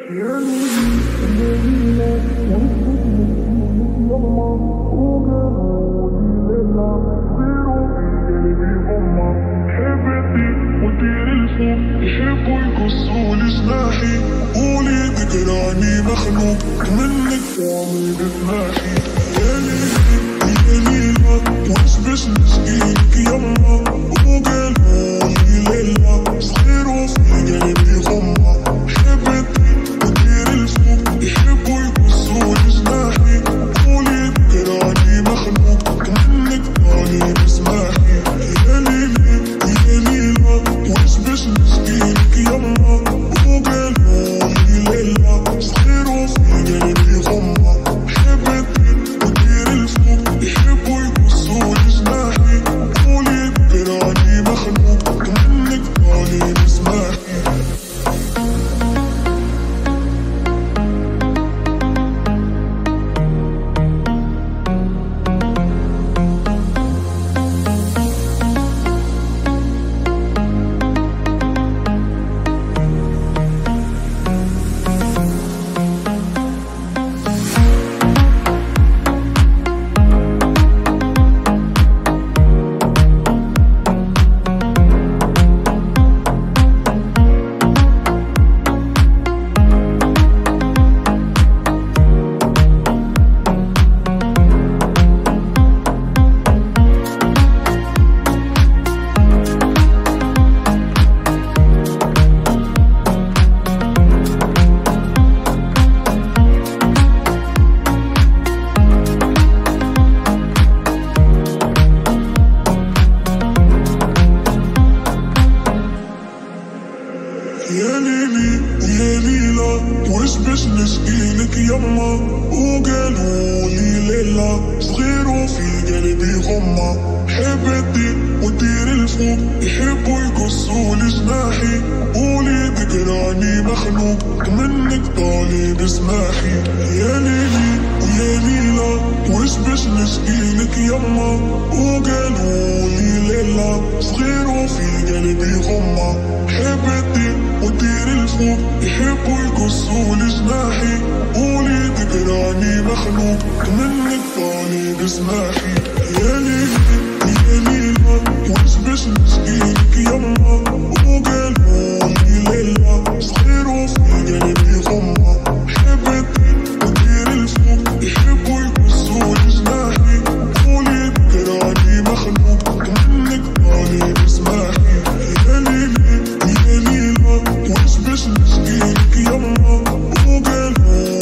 يحبوا يقصوا جناحي قولي ذكراني مخلوق منك وعمري بتناحي. يا ليلي يا ليلى واش باش نشكيلك يما وقالولي ليلى صغير وفي قلبي غمة حبيتي ودير الفوق يحبوا يقصوا جناحي قولي ذكراني مخلوق منك طالي بسماحي. يا ليلي يا ليلى واش باش نشكيلك يما وقالولي ليلى صغير وفي قلبي غمة حبيتي ودير الفوق يحبوا يقصوا جناحي قولي ذكراني مخلوق منك طالي بسماحي. يا ليلي يا ليلى واش باش نشكيلك يما وقالولي ليلى صغير وفي قلبي غمة حبيتي ودير الفوق يحبوا يقصوا جناحي قولي ذكراني مخلوق منك طالي بسماحي. يا ليلي يا ليلى واش باش نشكيلك يما وقالولي ليلى صغير وفي قلبي غمة حبيتي ودير الفوق يحبوا يقصوا جناحي قولي ذكراني مخلوق منك طالي بسماحي. يا ليلي يا ليلى واش باش نشكيلك يما وقالولي ليلى صغير وفي قلبي غمة حبيتي ودير الفوق يحبوا يقصوا جناحي قولي ذكراني مخلوق منك طالي بسماحي. يا ليلي يا ليلى واش باش نشكيلك يما وقالولي